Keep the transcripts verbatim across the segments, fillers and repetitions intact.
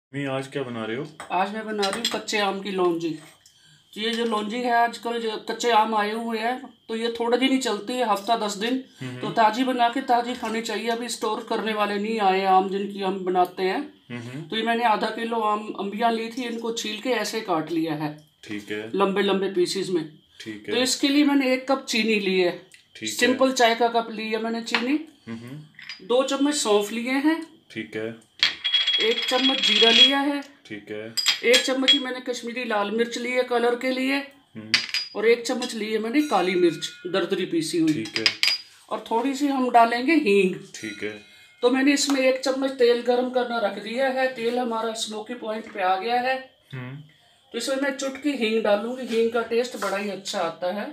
मैं आज क्या बना रहे हो? आज मैं बना रही हूँ कच्चे आम की लौंजी। तो ये जो लौंजी है आजकल जो कच्चे आम आए हुए हैं तो ये थोड़े दिन ही चलती है, हफ्ता दस दिन। तो ताज़ी बना के ताज़ी खानी चाहिए। अभी स्टोर करने वाले नहीं आए आम जिनकी हम बनाते हैं। तो ये मैंने आधा किलो आम अम्बियाँ ली थी, इनको छील के ऐसे काट लिया है। ठीक है। लंबे लंबे पीसीज में। ठीक तो है। इसके लिए मैंने एक कप चीनी ली है। सिंपल चाय का कप लिया मैंने चीनी। दो चम्मच सौंफ लिए हैं। ठीक है। एक चम्मच जीरा लिया है। ठीक है। एक चम्मच ही मैंने कश्मीरी लाल मिर्च ली है कलर के लिए। और एक चम्मच ली है मैंने काली मिर्च दरदरी पीसी हुई। ठीक है। और थोड़ी सी हम डालेंगे हींग। ठीक है। तो मैंने इसमें एक चम्मच तेल गरम करना रख दिया है। तेल हमारा स्मोकी पॉइंट पे आ गया है। तो इसमें मैं चुटकी हींग डालूंगी। हींग का टेस्ट बड़ा ही अच्छा आता है।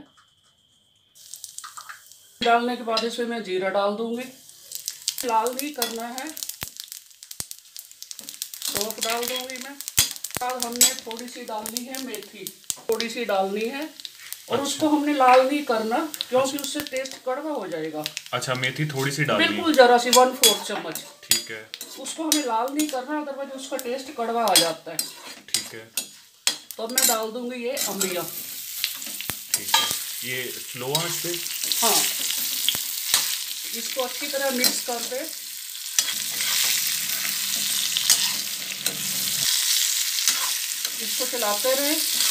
डालने के बाद इसमें मैं जीरा डाल दूंगी। लाल नहीं करना है। सौंफ डाल दूंगी मैं। बाद हमने थोड़ी सी डालनी है मेथी, थोड़ी सी डालनी है। और अच्छा। उसको हमने लाल नहीं करना क्योंकि उससे टेस्ट कड़वा हो जाएगा। अच्छा, मेथी थोड़ी सी डालनी है? बिल्कुल जरा सी, वन फोर्थ चम्मच। ठीक है। उसको हमें लाल नहीं करना, अदरवाइज उसका टेस्ट कड़वा आ जाता है। ठीक है। तो अब मैं डाल दूंगी ये अम्बिया। ठीक है। ये स्लो आंच पे? हाँ, इसको अच्छी तरह मिक्स कर दे। इसको चलाते रहे।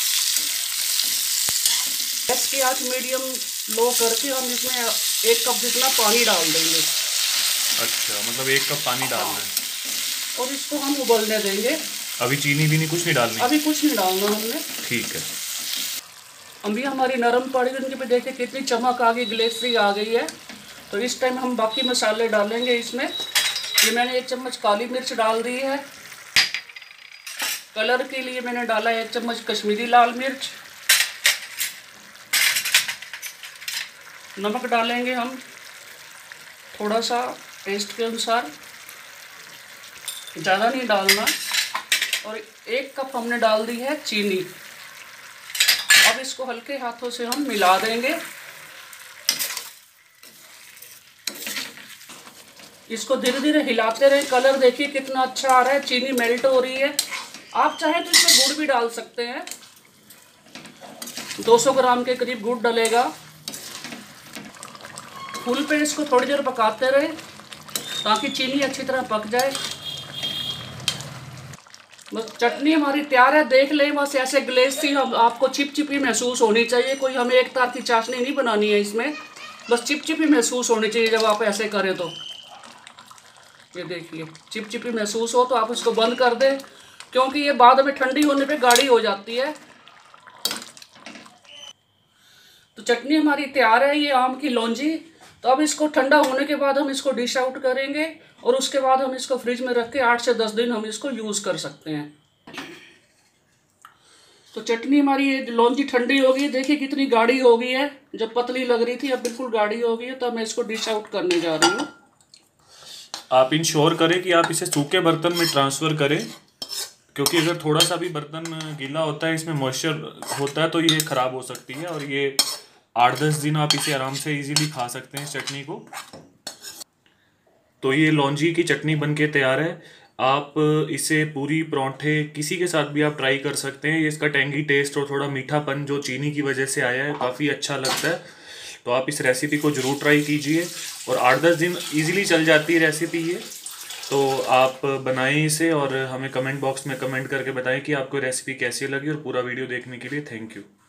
गैस की आंच मीडियम लो करके हम इसमें एक कप जितना पानी डाल देंगे। अच्छा, मतलब एक कप पानी डालना है। और इसको हम उबलने देंगे। अभी चीनी भी नहीं, कुछ नहीं डालनी? अभी कुछ नहीं डालना हमने। ठीक है। अभी हमारी नरम पड़ी, उनके पे देखिए कितनी चमक आ गई, ग्लेसरी आ गई है। तो इस टाइम हम बाकी मसाले डालेंगे इसमें। ये मैंने एक चम्मच काली मिर्च डाल दी है। कलर के लिए मैंने डाला एक चम्मच कश्मीरी लाल मिर्च। नमक डालेंगे हम थोड़ा सा टेस्ट के अनुसार, ज़्यादा नहीं डालना। और एक कप हमने डाल दी है चीनी। अब इसको हल्के हाथों से हम मिला देंगे। इसको धीरे धीरे हिलाते रहे। कलर देखिए कितना अच्छा आ रहा है, चीनी मेल्ट हो रही है। आप चाहे तो इसमें गुड़ भी डाल सकते हैं। दो सौ ग्राम के करीब गुड़ डलेगा। फुल पे इसको थोड़ी देर पकाते रहे ताकि चीनी अच्छी तरह पक जाए। बस चटनी हमारी तैयार है, देख लें। बस ऐसे ग्लेस सी हम आपको चिपचिपी महसूस होनी चाहिए। कोई हमें एक तार की चाशनी नहीं बनानी है इसमें, बस चिपचिपी महसूस होनी चाहिए जब आप ऐसे करें। तो ये देखिए चिपचिपी महसूस हो तो आप इसको बंद कर दें, क्योंकि ये बाद में ठंडी होने पे गाढ़ी हो जाती है। तो चटनी हमारी तैयार है, ये आम की लौंजी। तो अब इसको ठंडा होने के बाद हम इसको डिश आउट करेंगे और उसके बाद हम इसको फ्रिज में रख के आठ से दस दिन हम इसको यूज़ कर सकते हैं। तो चटनी हमारी ये लौंजी ठंडी हो गई, देखिए कितनी गाढ़ी हो गई है। जब पतली लग रही थी अब बिल्कुल गाढ़ी हो गई है। तो मैं इसको डिश आउट करने जा रही हूँ। आप इंश्योर करें कि आप इसे सूखे बर्तन में ट्रांसफ़र करें, क्योंकि अगर थोड़ा सा भी बर्तन गीला होता है, इसमें मॉइस्चर होता है, तो ये ख़राब हो सकती है। और ये आठ दस दिन आप इसे आराम से इजीली खा सकते हैं इस चटनी को। तो ये लौंजी की चटनी बनके तैयार है। आप इसे पूरी परांठे किसी के साथ भी आप ट्राई कर सकते हैं। ये इसका टेंगी टेस्ट और थोड़ा मीठापन जो चीनी की वजह से आया है काफ़ी अच्छा लगता है। तो आप इस रेसिपी को ज़रूर ट्राई कीजिए। और आठ दस दिन इजीली चल जाती है रेसिपी ये। तो आप बनाएं इसे और हमें कमेंट बॉक्स में कमेंट करके बताएं कि आपको रेसिपी कैसी लगी। और पूरा वीडियो देखने के लिए थैंक यू।